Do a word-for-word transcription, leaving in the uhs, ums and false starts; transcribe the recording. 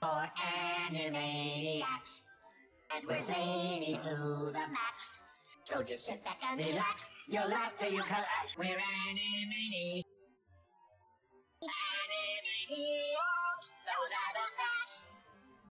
for Animaniacs. And we're zany to the max. So just sit back and relax. You'll laugh till you collapse. We're Animaniacs.